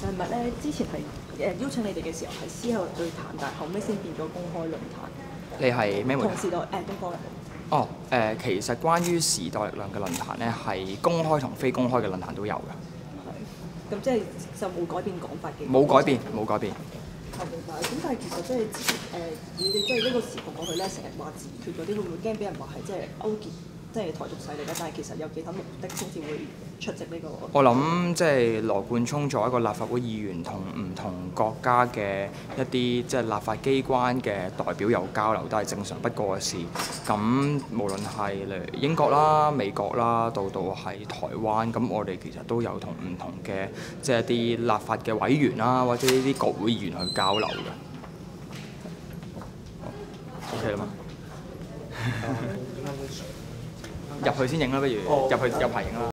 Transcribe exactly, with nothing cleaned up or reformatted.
係咪咧？之前係誒邀請你哋嘅時候係私下對談，但係後尾先變咗公開論壇。 你係咩媒體？ 同時代誒東方日報。 哦，誒、呃，其實關於時代力量嘅論壇咧，係公開同非公開嘅論壇都有嘅。 係。咁即係就冇改變講法嘅。 冇改變，冇改變。 係明白。咁但係其實即係之前誒，你哋即係呢個時局過去咧，成日話自決嗰啲，會唔會驚俾人話係即係勾結？即係台獨勢力啦，但係其實有其他目的先至會出席呢個。 我諗即係羅冠聰作為一個立法會議員，同唔同國家嘅一啲即係立法機關嘅代表有交流，都係正常不過嘅事。咁無論係例如英國啦、美國啦，到到係台灣，咁我哋其實都有同唔同嘅即係一啲立法嘅委員啦，或者呢啲國會議員去交流嘅。OK 啦嘛。入去先影啦，不如入去有排影啦。